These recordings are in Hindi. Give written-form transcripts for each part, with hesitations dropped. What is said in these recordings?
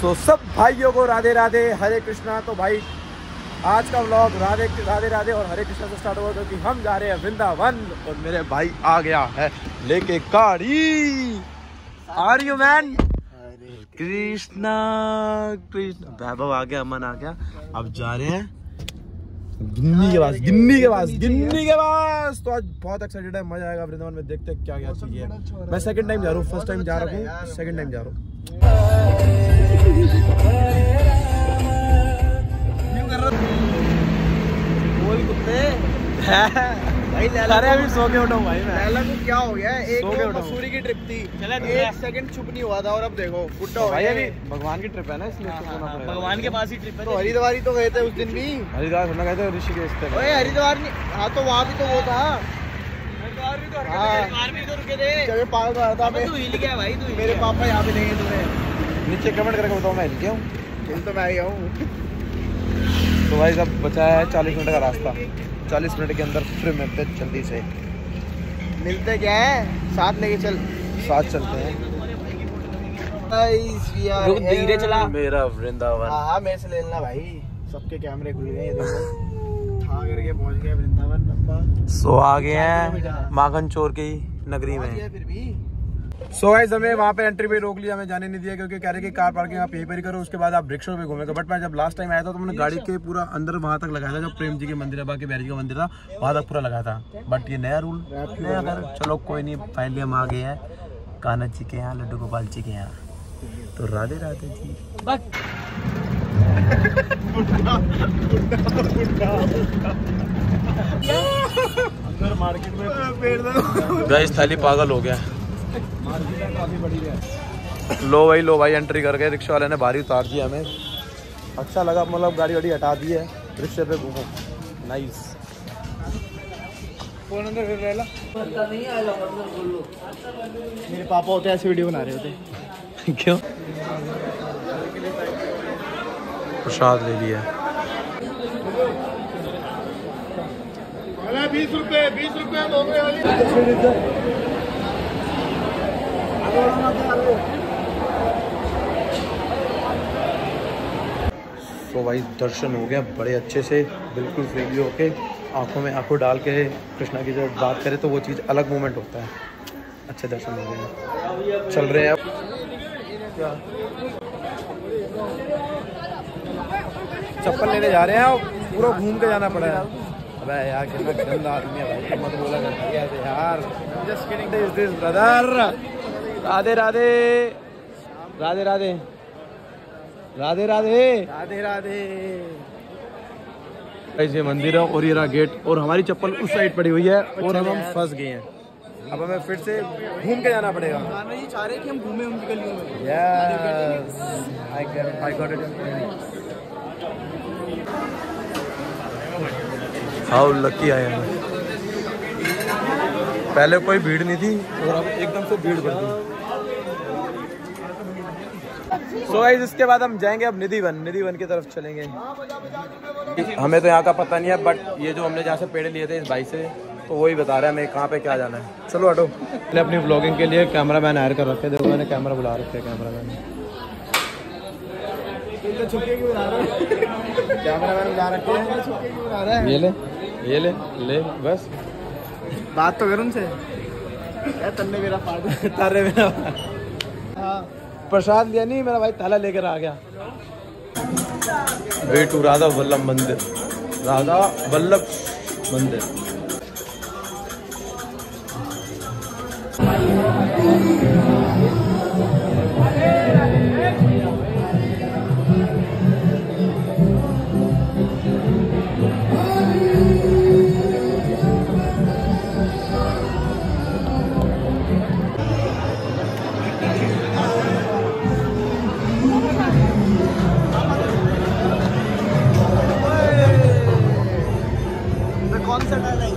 तो सब भाइयों को राधे राधे, हरे कृष्णा। तो भाई आज का व्लॉग राधे राधे राधे और हरे कृष्णा से स्टार्ट हुआ क्योंकि हम जा रहे हैं वृंदावन और मेरे भाई आ गया है लेके गाड़ी। Are you man? Krishna Krishna. Vaibhav आ गया, अमन आ गया। अब जा रहे हैं गिन्नी के पास, गिन्नी के पास, गिन्नी के पास। तो आज बहुत एक्साइटेड है, मजा आएगा वृंदावन में। देखते हैं क्या क्या चीज है। मैं सेकंड टाइम जा रहा हूँ, फर्स्ट टाइम जा रहा हूँ, सेकंड टाइम जा रहा हूँ। अरे अभी सो के उठा हूँ भाई मैं। लैला को क्या हो गया? एक मसूरी की ट्रिप थी, एक सेकंड चुप नहीं हुआ था और अब देखो बुड्ढा हो गया। अभी भगवान की ट्रिप है ना, इसलिए सोना पड़ेगा। भगवान के पास ही ट्रिप है। तो हरिद्वार ही तो गए थे उस दिन भी। हरिद्वार थोड़ा गए थे, ऋषिकेश थे। ओए हरिद्वार नहीं, हाँ तो वहाँ भी तो वो था। हरिद्वार भी तो रुके थे। जब पागल रहा था मैं। तू हिल गया भाई, तू मेरे पापा यहाँ पे देंगे तुम्हें। नीचे कमेंट करके बताओ मैं हिल गया हूँ। हिल तो मैं ही हूँ। तो भाई सब बचा है 40 मिनट का रास्ता। 40 मिनट के अंदर फिर मिलते जल्दी से। मिलते क्या है, साथ लेके चल। साथ चलते हैं। धीरे चला। मेरा वृंदावन। हाँ मेरे से ले लेना भाई, सबके कैमरे खुल गए। था करके पहुंच गए वृंदावन। सो आ गए हैं माखन चोर की नगरी में। फिर भी सो गाइस हमें वहाँ पे एंट्री पे रोक लिया, हमें जाने नहीं दिया क्योंकि कह रहे कि कार पार्किंग आप यहीं पर ही करो, उसके बाद आप रिक्शा पे घूमेगा। बट मैं जब लास्ट टाइम आया था तो मैंने गाड़ी के पूरा अंदर वहाँ तक लगाया था, जो प्रेम जी के मंदिर है, बाकी बैरी का मंदिर था, वहाँ तक पूरा लगाया था। बट ये नया रूल नया कर, चलो कोई नहीं। फाइनली हम आ गए हैं कान्हा जी के यहाँ, लड्डू गोपाल जी के यहाँ। तो राधे राधे जी। मार्केट में गाइस थाली पागल हो गया। काफी बड़ी है। लो भाई एंट्री कर गए। रिक्शा वाले ने भारी उतार दिया हमें। अच्छा लगा, मतलब गाड़ी वाड़ी हटा दी है, रिक्शे पे घूमो। नाइस। मेरे पापा होते ऐसे वीडियो बना रहे होते। क्यों? प्रसाद ले लिया। 20 रुपए दोगे वाली। तो भाई दर्शन हो गया बड़े अच्छे से, बिल्कुल फ्रीली होके। आंखों में आंखों डाल के कृष्णा की जब बात करें तो वो चीज़ अलग मोमेंट होता है। अच्छे दर्शन हो गए, चल रहे हैं अब। चप्पल लेने जा रहे हैं और पूरा घूम के जाना पड़ा है। अबे यार कितना गंदा आदमी है भाई, मत बोला कर यार। Just kidding this brother. Radhe Radhe Radhe Radhe Radhe Radhe Radhe Radhe. ये मंदिर है और ये रहा गेट, और हमारी चप्पल उस साइड पड़ी हुई है और हम फंस गए हैं। अब हमें फिर से घूम के जाना पड़ेगा। ये चाह रहे कि हम घूमे उनकी गलियों में। Yes, I got it. How lucky I am. पहले कोई भीड़ नहीं थी और अब एकदम से भीड़ बढ़ गई। So guys, इसके बाद हम जाएंगे अब निधिवन की तरफ चलेंगे। हमें तो यहाँ का पता नहीं है, बट ये जो हमने जहाँ से पेड़ लिए थे इस भाई से, तो वही बता रहा है हमें कहाँ पे क्या जाना है। चलो हटो। मैंने अपनी व्लॉगिंग के लिए कैमरामैन हायर कर रखे। देखो मैंने कैमरा बुला रखे है, कैमरामैन बुला रखे हैं। ये ले बस बात तो कर उनसे। तन्ने मेरा तारे मेरा प्रसाद लिया नहीं, मेरा भाई ताला लेकर आ गया। वे टू राधा वल्लभ मंदिर, राधा वल्लभ मंदिर। कौन सा डाला है?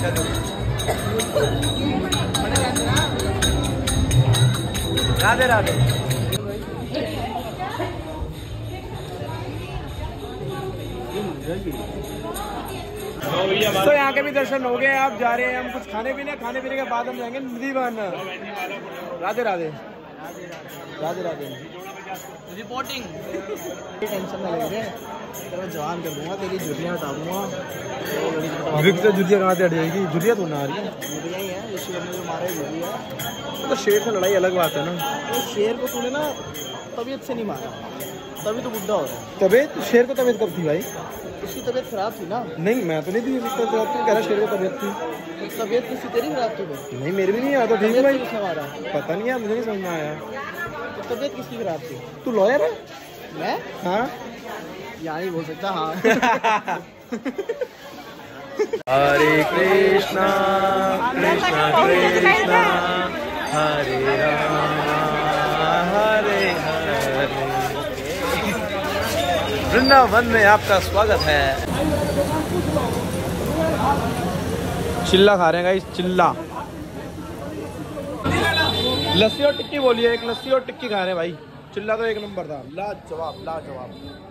राधे राधे। तो यहाँ के भी दर्शन हो गए, आप जा रहे हैं हम कुछ खाने पीने के बाद हम जाएंगे Nidhivan. Radhe Radhe Radhe Radhe. Reporting tension ना लगे, तेरा जवान कर दूंगा, तेरी जुटियाँ हटा दूंगा। विक से जुतिया कहाँ से हट जाएगी? जुतिया तो ना आ रही है, जुटियाँ ही है, जो शेर ने जो मारा है जुटियाँ। तो शेर से लड़ाई अलग बात है ना। तो शेर को तूने ना तबीयत से नहीं मारा, तभी तो बुढ़ा हो रहा है। तबीयत शेर को तबीयत कब थी भाई? उसकी तबीयत खराब थी ना। नहीं मैं तो नहीं थी, कह रहा शेर को तबीयत थी। तो तबीयत किसी तेरी खराब थी भाई? नहीं मेरी भी नहीं आया तो ठीक है भाई। किसने मारा? पता नहीं है, मुझे नहीं समझ में आया। तो तबीयत किसकी खराब थी? तू लॉयर है? मैं? हाँ यहाँ नहीं बोल सकता। हाँ। हरे कृष्णा कृष्णा कृष्णा हरे राम हरे हरे। वृंदावन में आपका स्वागत है। चिल्ला खा रहे हैं गाइस, चिल्ला। लस्सी और टिक्की बोलिए, एक लस्सी और टिक्की खा रहे हैं भाई। चिल्ला तो एक नंबर था, लाजवाब लाजवाब।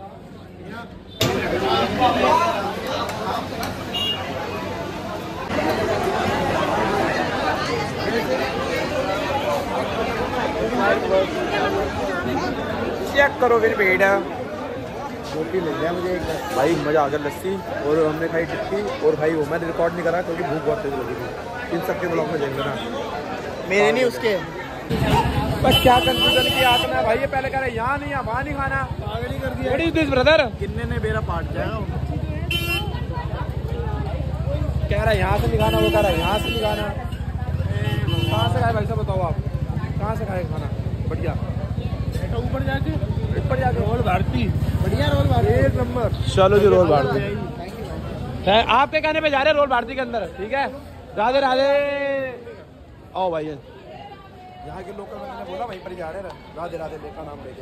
चेक करो फिर पेट है। रोटी मिल गया मुझे एक भाई मजा आ गया। लस्सी और हमने खाई टिक्की और भाई वो मैंने रिकॉर्ड नहीं करा क्योंकि भूख बहुत तेज लगी थी। इन सबके ब्लॉग में देंगे ना, मेरे नहीं उसके। बस क्या कंफ्यूजन की आत्मा है भाई। ये पहले कह रहे यहाँ नहीं वहाँ नहीं खाना, पागल ही कर दिया। What is this brother? किन्ने ने मेरा पार्ट जाएगा। कह रहा है यहाँ से नहीं खाना, वो कह रहा है यहाँ से नहीं खाना। कहाँ से खाए भाई साहब बताओ आप, कहाँ से खाए खाना? बढ़िया ऊपर जाके रोल भारती, बढ़िया रोल भारती एक नंबर। चलो जी रोल भारती है आपके कहने पे जा रहे हैं रोल भारती के अंदर, ठीक है। राधे राधे। आओ भाई यहाँ के लोग मैंने बोला वहीं पर ही जा रहे हैं, राधे राधे लेका नाम लेके।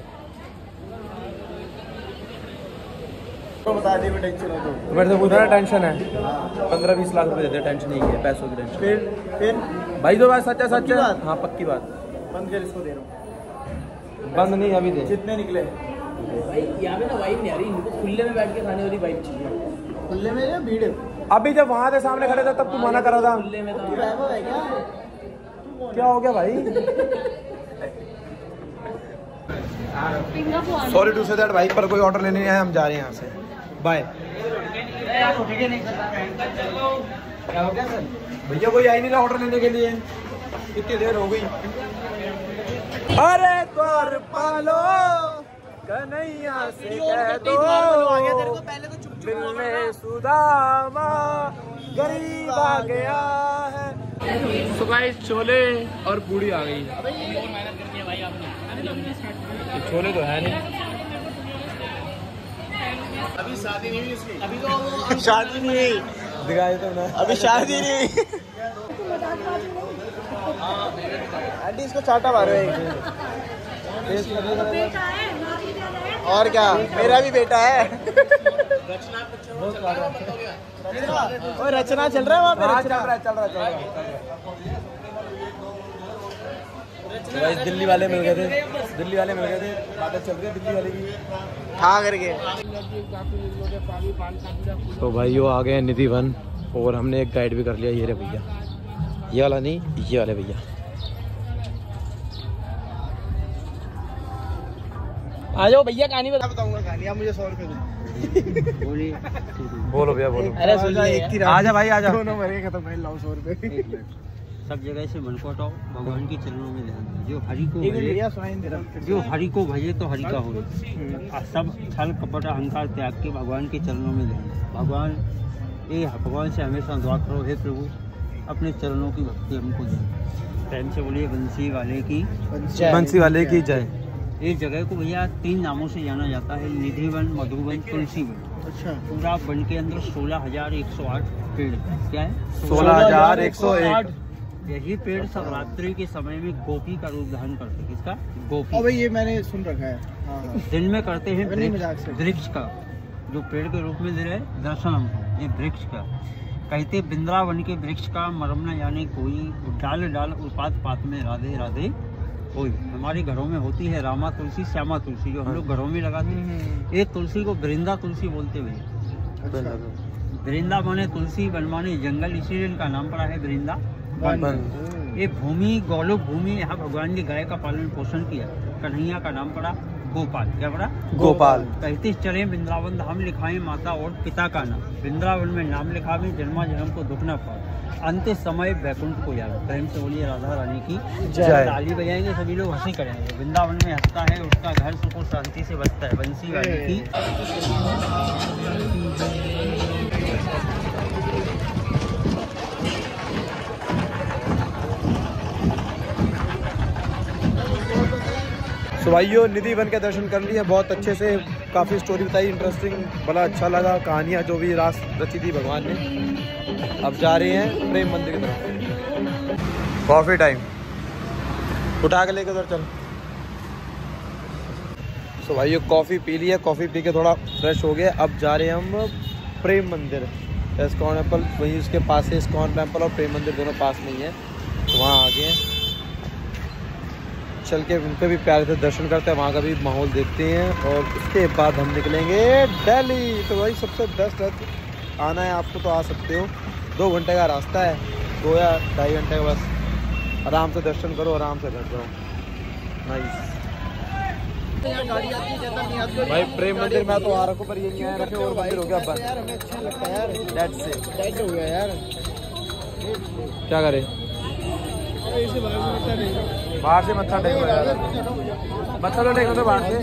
तो बता दी टेंशन हो तो मेरे से पूछना टेंशन है। 15-20 लाख रुपए देते, टेंशन नहीं है, पैसों की टेंशन। फिर भाई तो बात सच है, सच है। बात? हाँ पक्की बात। बंद कर, इसको दे रहा हूँ। बंद नहीं अभी दे। जितने निकले भाई यहाँ पे ना वाइब नहीं आ रही, इनको खुले में बैठ के खाने वाली वाइब चाहिए। खुले में या भीड़? अभी जब वहां थे सामने खड़े थे तब तू मना करा था। खुले में तू तो वैभव है क्या? क्या हो गया भाई? सॉरी टू से दैट भाई, पर कोई ऑर्डर लेने नहीं आया, हम जा रहे हैं यहाँ से। बाय। क्या हो गया सर? भैया कोई आई नहीं रहा ऑर्डर लेने के लिए, इतनी देर हो गई। अरे द्वार पालो कन्हैया से कह दो, मिलने सुदामा गरीब आ गया है। तो गाइस छोले और पूड़ी आ गई। छोले तो है नहीं, अभी शादी नहीं हुई उसकी। अभी तो शादी नहीं दिखाई तो ना, अभी शादी नहीं। आंटी इसको चाटा मारो एक। और क्या, मेरा भी बेटा है। और रचना चल रहा है वहाँ पे? हाँ, चल रहा है। तो गाइस दिल्ली वाले मिल गए थे, बातें चल रही है दिल्ली वाले की खा करके। तो भाई वो आ गए निधि वन और हमने एक गाइड भी कर लिया। ये रे भैया, ये वाला नहीं, ये वाले भैया। आ जाओ भैया, कहानी बता। बताऊंगा कहानी, आप मुझे 100 रुपए दो। बोलो भैया बोलो। अरे सुन ले, एक की आजा भाई आजा। दोनों मरे खत्म भाई, लाओ 100 रुपए। सब जगह से मन को हटाओ, भगवान के चरणों में ध्यान दो। जो हरि को एक मिनट भजे, भैया, सुनाई दे रहा। जो हरि को भजे तो हरि का हो। सब छल कपट अहंकार त्याग के भगवान के चरणों में ध्यान दो। भगवान से हमेशा दुआ करो, हे प्रभु अपने चरणों की भक्ति हमको दे। टाइम से बोलिए बंसी वाले की जय। इस जगह को भैया 3 नामों से जाना जाता है, निधि वन, मधुवन, तुलसी वन। अच्छा, पूरा वन के अंदर 16,108 पेड़। क्या है? 16,101। यही पेड़ शिवरात्रि के समय में गोपी का रूप धारण करते हैं। किसका? गोपी। भाई ये मैंने सुन रखा है। हाँ। दिन में करते हैं नहीं, मजाक से। वृक्ष का, जो पेड़ के रूप में दे रहे दर्शन हमको, ये वृक्ष का। कहते वृंदावन के वृक्ष का मरम न जाने कोई, डाल डाल उपात पात में राधे राधे कोई। हमारे घरों में होती है रामा तुलसी, श्यामा तुलसी, जो हम लोग घरों में लगाते हैं। ये तुलसी को वृंदा तुलसी बोलते हुए। वृंदा माने तुलसी, वन माने जंगल, इसीलिए इनका नाम पड़ा है वृंदा वन। ये भूमि गौलोक भूमि, यहाँ भगवान ने गाय का पालन पोषण किया। कन्हैया का नाम पड़ा गोपाल। क्या पड़ा? गोपाल। कहते चले वृंदावन धाम, लिखाए माता और पिता का नाम। वृंदावन में नाम लिखा में जन्मा जन्म को दुख न पाओ, अंत समय वैकुंठ को याद। प्रेम से बोलिए राधा रानी की जय। ताली बजाएंगे सभी लोग, हंसी करेंगे। वृंदावन में हंसता है उसका घर, सुख और शांति से बसता है। बंसी वाली की सो भाइयों निधि वन के दर्शन कर लिए बहुत अच्छे से, काफ़ी स्टोरी बताई, इंटरेस्टिंग, बड़ा अच्छा लगा। कहानियाँ जो भी रास रची थी भगवान ने। अब जा रहे हैं प्रेम मंदिर की तरफ। कॉफ़ी टाइम, उठा के लेके उधर चल। सो भाइयों कॉफ़ी पी लिया, कॉफ़ी पी के थोड़ा फ्रेश हो गया। अब जा रहे हैं हम प्रेम मंदिर। इस्कॉन टेम्पल वहीं उसके पास है, इस्कॉन टेम्पल और प्रेम मंदिर दोनों पास में ही है, तो वहाँ आ गए हैं। चल के उनके भी प्यारे से दर्शन करते हैं, वहाँ का भी माहौल देखते हैं और उसके बाद हम निकलेंगे दिल्ली। तो भाई सबसे बेस्ट है, आना है आपको तो आ सकते हो। 2 घंटे का रास्ता है, 2 या 2.5 घंटे का, बस आराम से दर्शन करो, आराम से घर जाओ। नाइस भाई प्रेम मंदिर में तो आ रखो, पर ये नहीं आया रखे और मंदिर हो गया बंद। यार हमें अच्छा लगता है यार, डेट से टाइट हो गया यार। क्या करें, बाहर से मत्था टेक मत्था तो टेक तो बाहर से।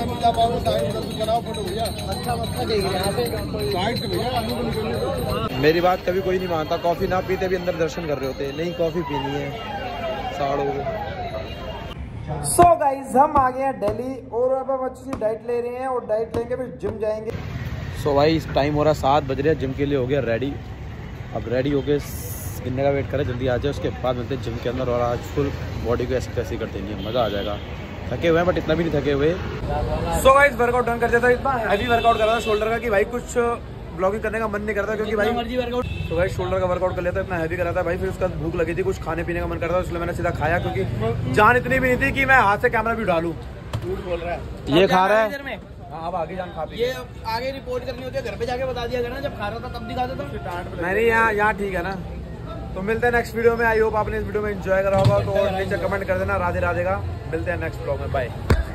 मेरी बात कभी कोई नहीं मानता, कॉफी ना पीते भी अंदर दर्शन कर रहे होते। नहीं कॉफी पीनी है, साड़ो। सो गाइस हम आ गए हैं दिल्ली और अब हम अच्छी सी डाइट ले रहे हैं और डाइट लेंगे फिर जिम जाएंगे। सो भाई इस टाइम हो रहा 7 बज रहे हैं, जिम के लिए हो गया रेडी। अब रेडी हो गए, गिनने का वेट करें, जल्दी आ जाए, उसके बाद मिलते हैं जिम के अंदर। और आज फुल बॉडी को ऐसे करते हैं, मज़ा आ जाएगा। थके हुए हैं बट इतना भी नहीं थके हुए। सो गाइस वर्कआउट डन कर दिया था, इतना हैवी वर्कआउट कर रहा था शोल्डर का कि भाई कुछ ब्लॉगिंग करने का मन नहीं करता, क्योंकि भाई मर्जी वर्कआउट। तो भाई शोल्डर का वर्कआउट कर लिया था, इतना हैवी करा था भाई। फिर उसका भूख लगी थी, कुछ खाने पीने का मन करता था, इसलिए मैंने सीधा खाया, क्योंकि जान इतनी भी नहीं थी कि मैं हाथ से कैमरा भी उठा लूँ। झूठ बोल रहा है ये खा रहा है। हाँ अब आगे जान खा पी। ये आगे रिपोर्ट करनी होती है, घर पे जाके बता दिया करना, जब खा रहा था तब दिखाता था। नहीं यहाँ ठीक है ना। तो मिलते हैं नेक्स्ट वीडियो में। आई होप आपने इस वीडियो में एंजॉय करा होगा, तो नीचे कमेंट कर देना राधे राधे का। मिलते हैं नेक्स्ट ब्लॉग में, बाय।